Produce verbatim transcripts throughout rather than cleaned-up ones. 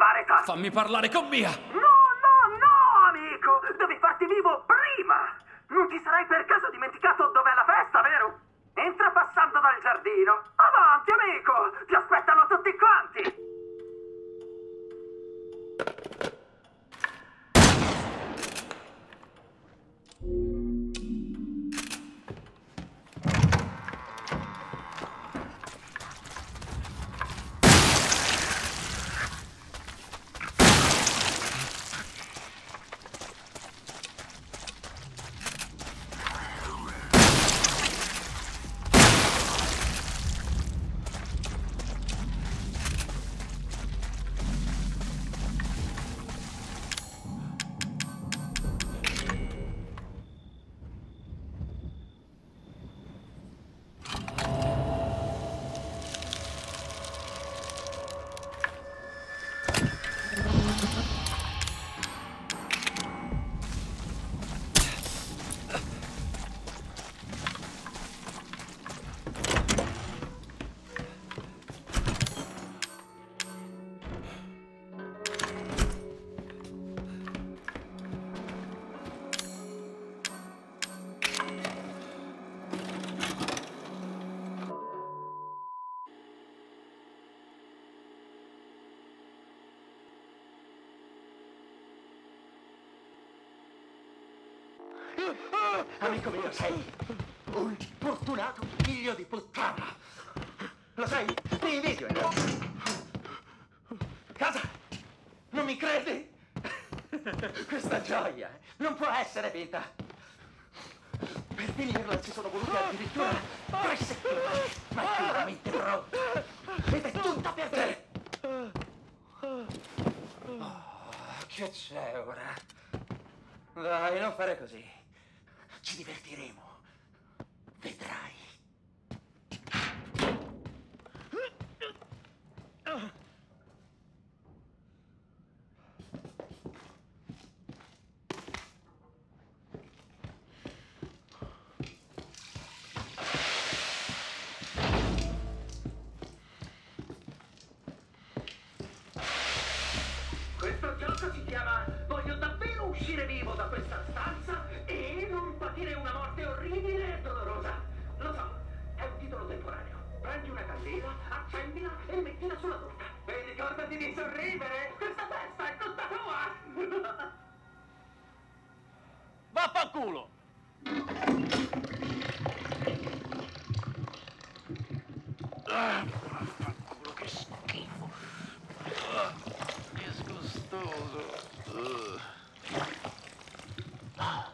parlare tanto. Fammi parlare con Mia. No, no, no, amico! Devi farti vivo prima! Non ti sarai per caso dimenticato dov'è la festa, vero? Entra passando dal giardino. Avanti, amico! Ti aspettano tutti quanti! Amico mio, sei un fortunato figlio di puttana. Lo sai? Nei video, no? Casa, non mi credi? Questa gioia non può essere finta. Per finirla ci sono volute addirittura tre settimane, ma è veramente pronta. Ed è tutta per te. Oh, che c'è ora? Dai, non fare così. Ci divertiremo. Vedrai. Questo gioco si chiama Voglio davvero uscire vivo da questa stanza e non patire una morte orribile e dolorosa. Lo so, è un titolo temporaneo. Prendi una candela, accendila e mettila sulla torta. E ricordati di sorridere! Questa festa è tutta tua! Vaffanculo! Ah, vaffanculo, che schifo. Ah, disgustoso. Uh. Ah.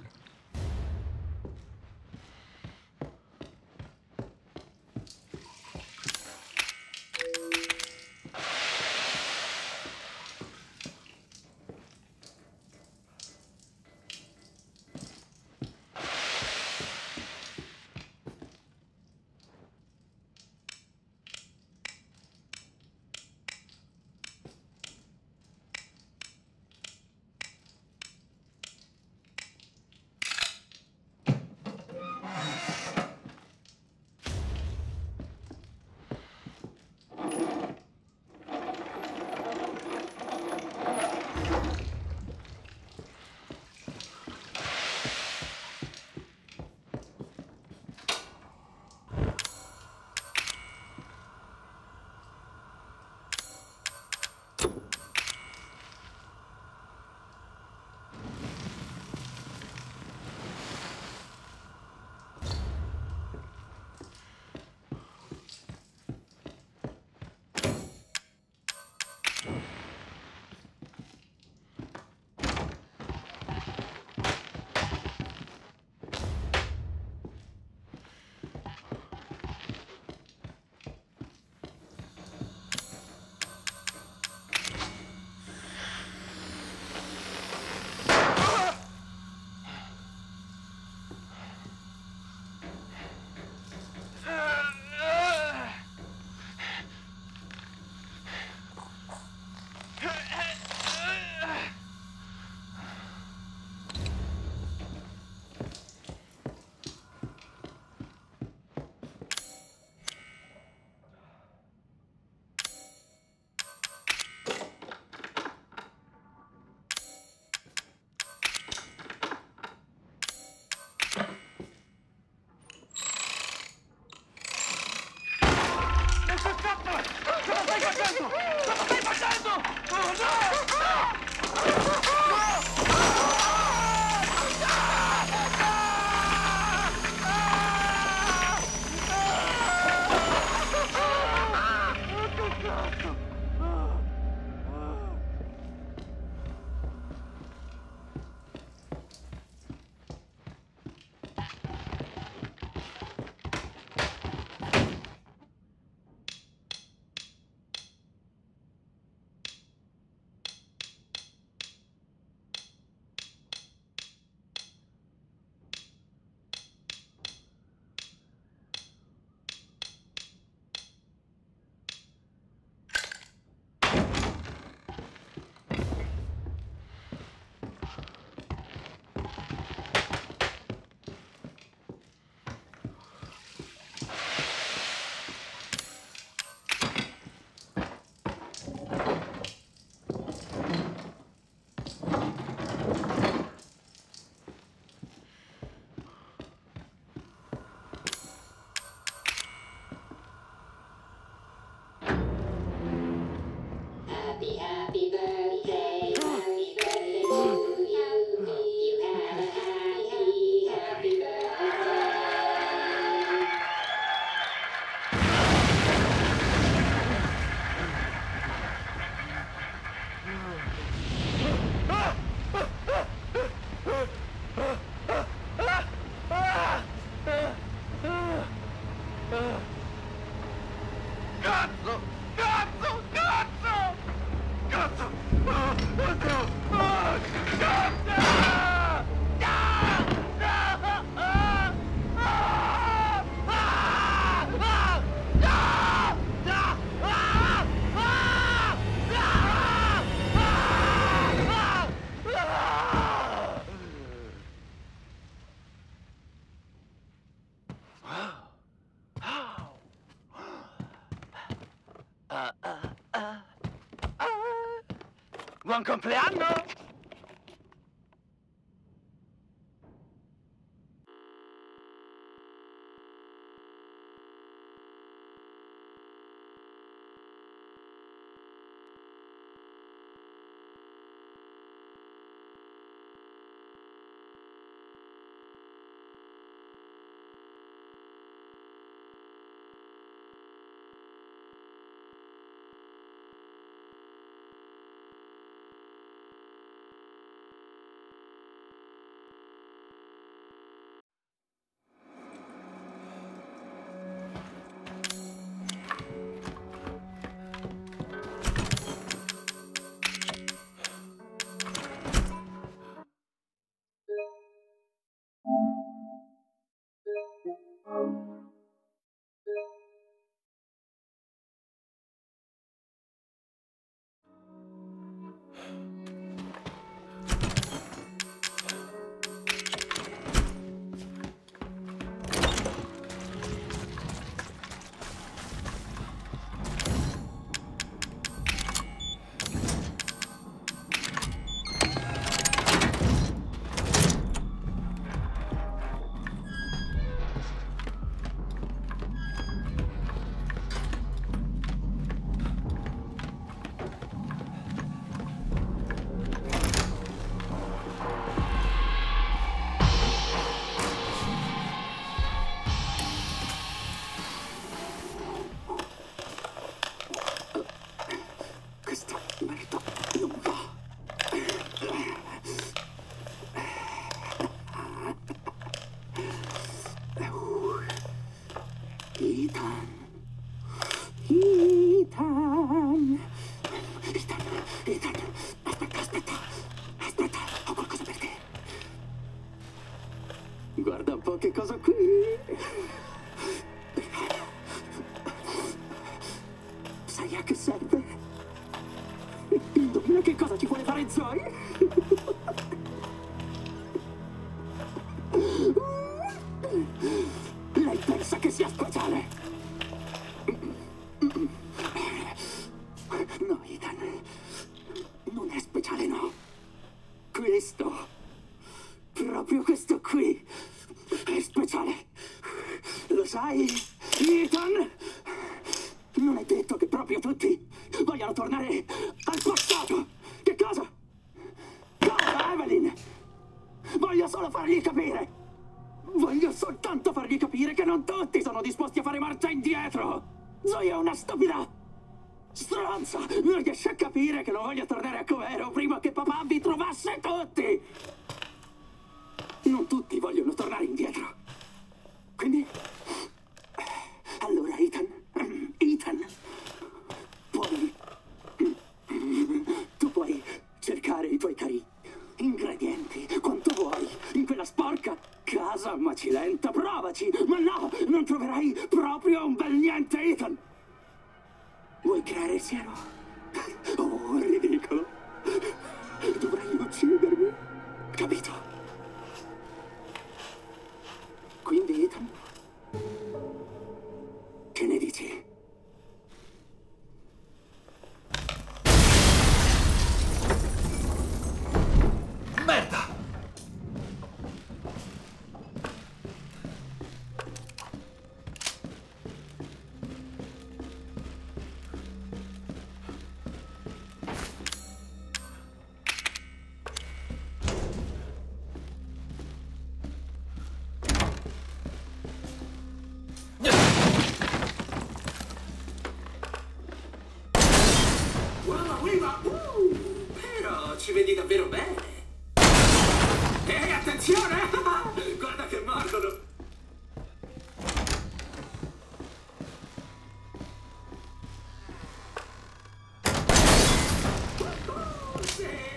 Buon compleanno! Ethan. Ethan. Ethan. Ethan. Aspetta, aspetta. Aspetta, ho qualcosa per te. Guarda un po' che cosa ho qui. Sai a che serve? Indovina che cosa ci vuole fare Zoe? Lei pensa che sia speciale? No, Ethan. Non è speciale, no. Questo, proprio questo qui, è speciale. Lo sai, Ethan? Non è detto che proprio tutti vogliano tornare al passato. Che cosa? Cosa, Evelyn? Voglio solo fargli capire. Voglio soltanto fargli capire che non tutti sono disposti a fare marcia indietro. Zoe è una stupida stronza. Non riesce a capire che non voglio tornare a come ero prima che papà vi trovasse tutti. Non tutti vogliono tornare indietro. Quindi... Allora, Ethan... Ethan... Puoi... Tu puoi cercare i tuoi cari ingredienti quanto vuoi in quella sporca casa macilenta. Provaci, ma no, non troverai proprio un bel niente, Ethan. Vuoi creare il siero? Oh, ridicolo. Dovrai uccidermi, capito? Quindi, Ethan, che ne dici? Merda! Wow, viva! Uh, però ci vedi davvero bene. Ehi, attenzione! Guarda che mordono! Uh, sì!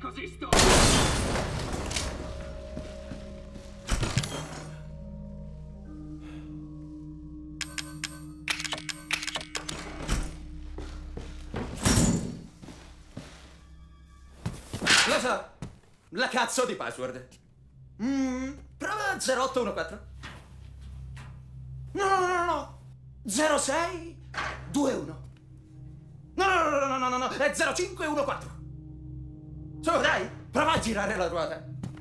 così stupido! Lo so, la cazzo di password. Mm, prova zero otto uno quattro. No, no, no, no, no. zero sei due uno. No, no, no, no, no, no, no, è zero cinque uno quattro. Su, dai, prova a girare la ruota.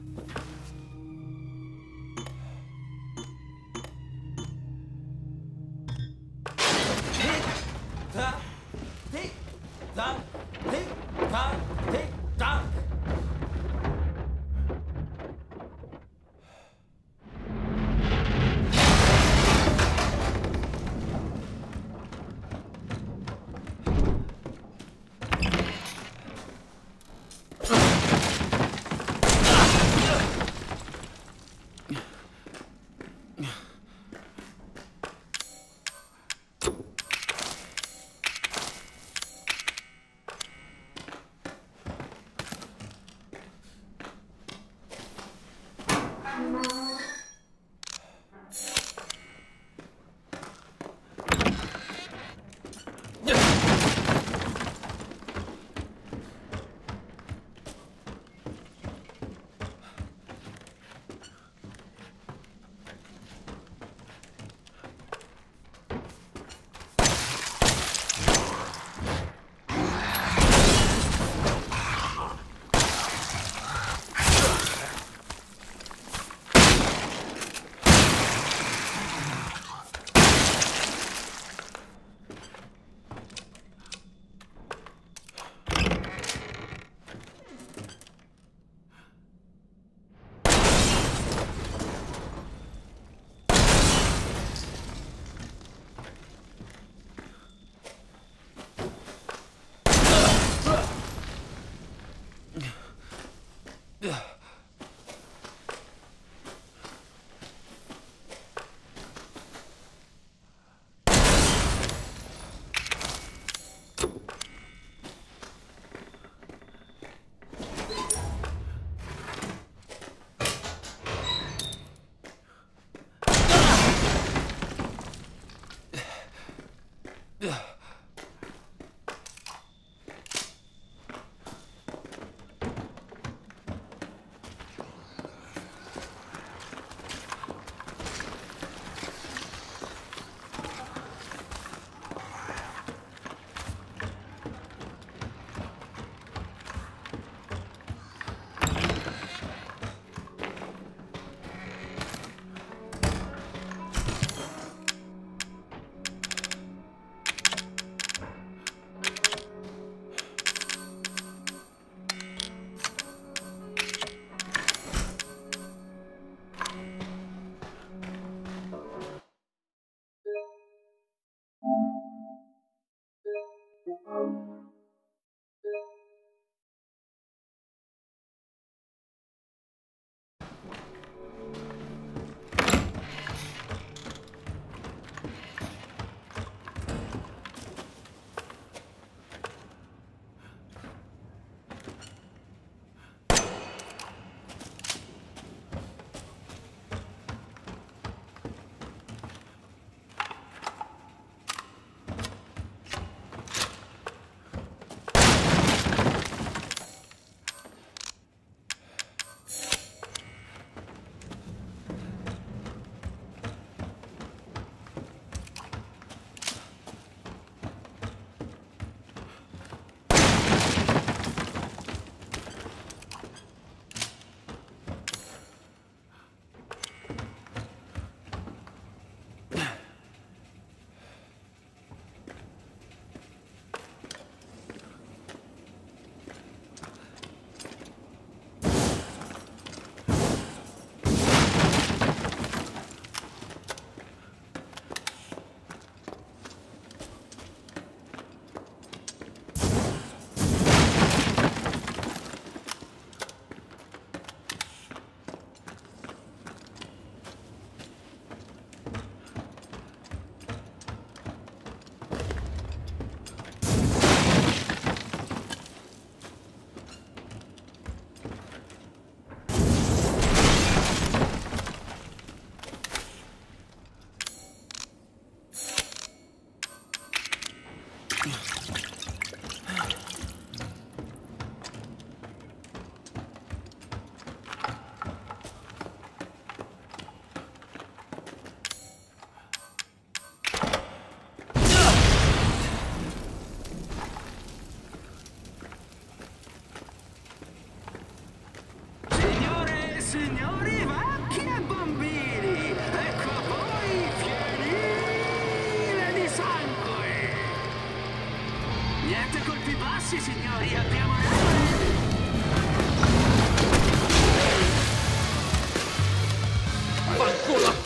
Tic-tac, tic-tac, tic-tac, tic-tac.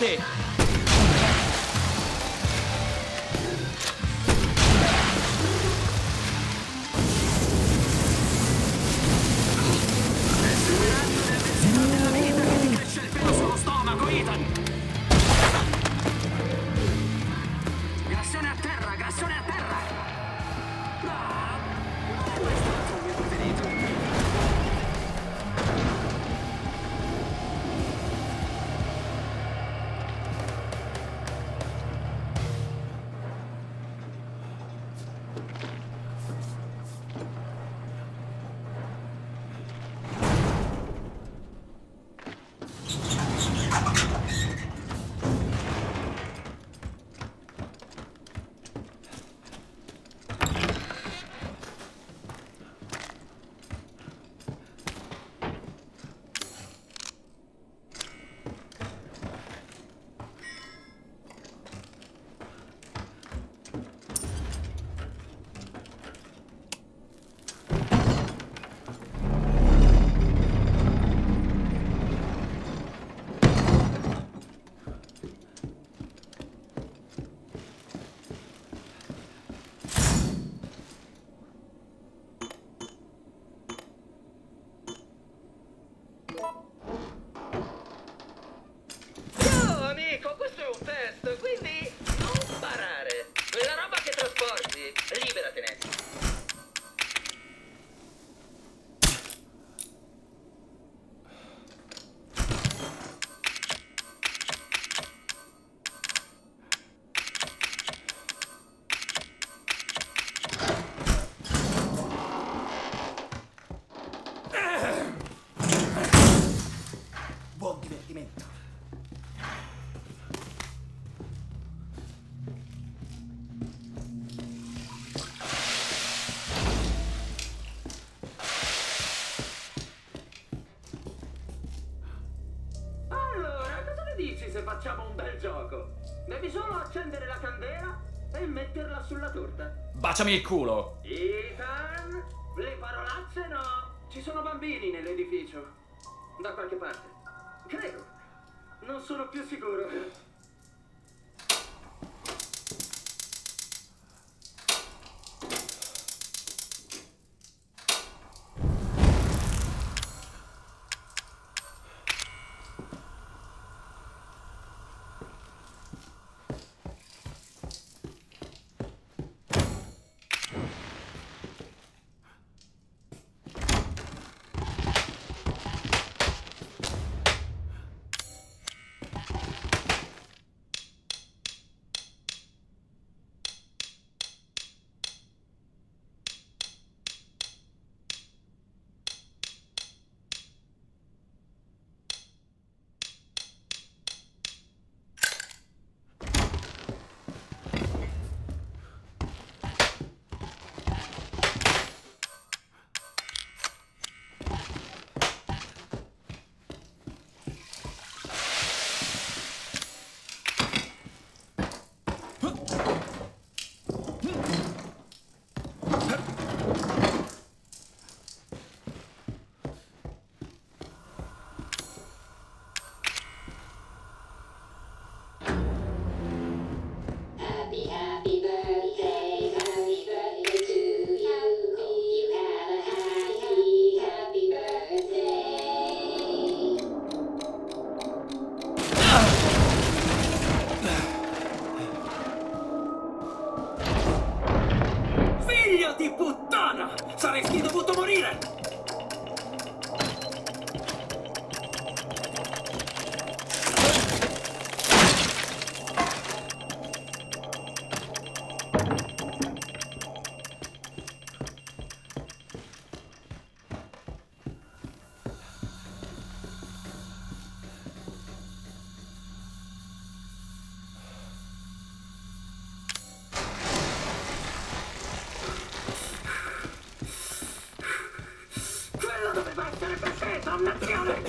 Avanti! Grassone a terra, grassone a terra! Ah, questo è il mio preferito. Buon divertimento. Allora, cosa ne dici se facciamo un bel gioco? Devi solo accendere la candela e metterla sulla torta. Baciami il culo. Ethan, le parolacce no. Ci sono bambini nell'edificio. Da qualche parte. Credo. Non sono più sicuro. Saresti dovuto morire! Doveva essere per te, dannazione!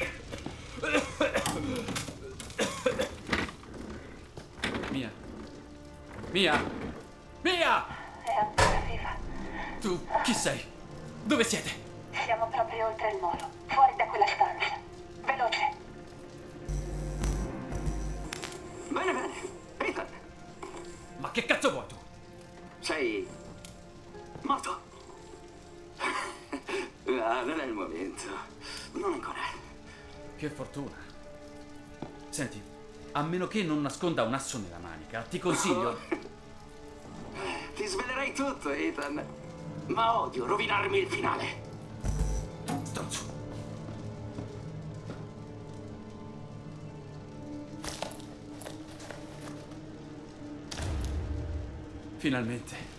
Mia. Mia! Mia! È ancora viva. Tu chi sei? Dove siete? Siamo proprio oltre il molo, fuori da quella stanza. Veloce! vinto. Non ancora. Che fortuna. Senti, a meno che non nasconda un asso nella manica, ti consiglio... Oh. Ti svelerei tutto, Ethan. Ma odio rovinarmi il finale. Stronzo. Finalmente.